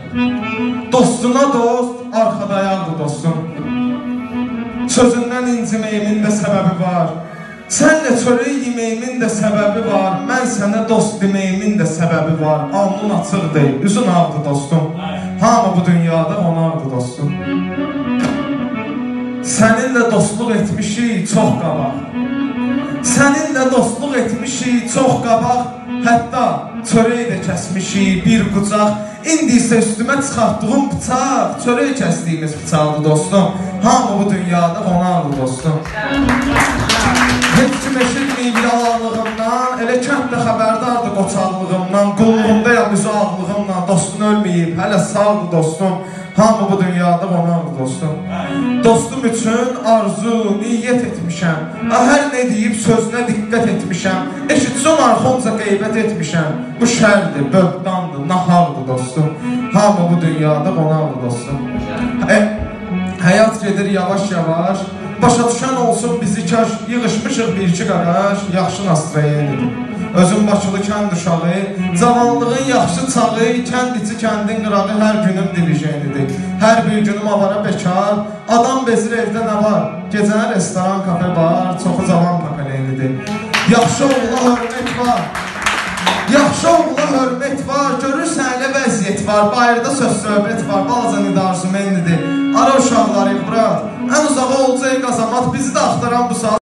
Dostuna dost, arxada ayaqdır dostum. Sözündən inciməyimin də səbəbi var. Sənlə çörək yeməyimin də səbəbi var. Mən sənə dost deməyimin də səbəbi var. Alnın açıqdır, üzün ağdır dostum. Hamı bu dünyada onardır dostum. Səninlə dostluq etmişik çox qabaq. Səninlə dostluq etmişik çox qabaq. Hətta çörək də kəsmişik bir qucaq. İndi isə üstümə çıxartdığım bıçaq çörək kəsdiyimiz bıçaqdır dostum. Hamı bu dünyada onardır dostum. Heç kim eşitməyib yalanlığımdan, elə kəndlə xəbərdardır qoçaqlığımdan, qulluğumdayam üzü ağlığımla, dostun ölməyib, hələ sağdır dostum. Hamı bu dünyada onardır dostum. Dostum üçün arzu, niyyət etmişəm. Hər nə deyib sözünə diqqət etmişəm. Eşitsin arxonca qeybət etmişəm. Bu şərdir, böhtandır, nahardır dostum. Hamı bu dünyada onardır dostum. Həyat gedir yavaş-yavaş. Başa düşən olsun bizi kaş, yığışmışıq bir-iki qaraj, yaxşı nastroyenidir. Özüm Bakılı kənd uşağı, cavanlığın yaxşı çağı, kənd içi kəndin qırağı hər günüm divijenidir. Hər bir günüm avara bekar, adam bezir evdə nə var? Gecənə restoran, kafe bar, çoxu cavan papelenidir. Yaxşı oğula hörmət var, yaxşı oğula hörmət var, görürsən elə vəziyyət var, bayırda söz-söhbət var, balaca nidarzum endidir. Ara uşaqları, bura, ən uzağa olacaq qazamat, bizi də axtaran bu saat.